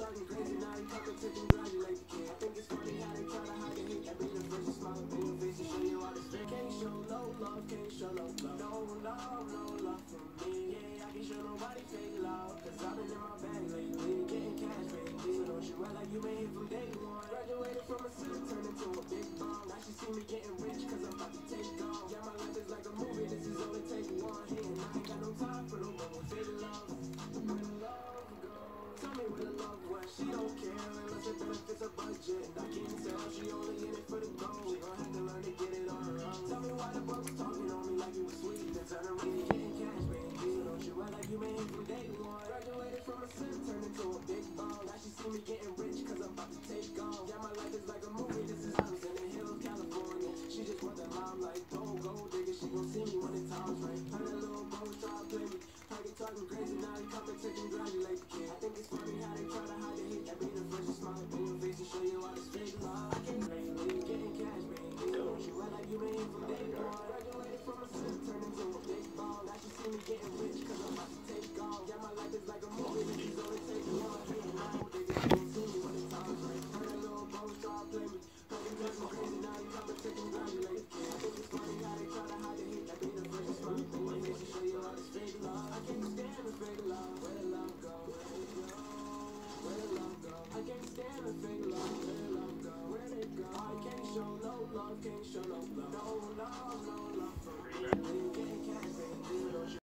talking crazy, now you come to congratulate the kid. I think it's funny how they try to hide the hate. That be the first to smile up in your face and show you all this fake. Can't show no love, can't show no love. No love, no love from me. Yeah, I can't show nobody fake love. Cause I've been in my bag lately, getting cash, baby. So don't you act like you been here from day one. Graduated from a city, turned into a big bomb. Now she see me getting rich, cause I'm about to take off. Yeah, my life is like a movie, this is only take one hit. And I ain't got no time for no more fake love. Where the love go? Tell me where the love went. She don't care unless it benefits her budget. And I can tell she only in it for the gold. She gon' have to learn to get it on her own. Tell me why the boy was talking on me like he was sweet. Then turn around and getting cash, baby. So don't you act like you been here from day one. Graduated from a city, turned into a big ball. Now she see me getting rich, cause I'm about to take off. Yeah, my life is like a movie, this is house in the hills, California. She just want that mom like, don't go, digga. She gon' see me when the time's right. Her little bro try to play me. Her get talking crazy, now he coming to congratulate the kid. I think it's funny how they try to hide the hate. That be the first to smile up in your face and show you all this fake love. I can't blame you, getting cash, baby. Don't you act like you been here from day one. Graduated from a city, turned into a big ball. Now she see me getting rich, cause I'm about to take off. Yeah, my life is like a movie, this is only take one hit. Now they just gon' see me when the time's right. Her little bro try to play me. Her get talking crazy, now he coming to congratulate the kid. I think it's funny how they try to hide the hate. That be the first to smile up in your face and show you all this fake love. I can't stand the fake love. Where the love go? Where it go? Where the love go? I can't stand the fake love. Where the love go? Where it go? I can't show no love, can't show no love. No love, no love from me.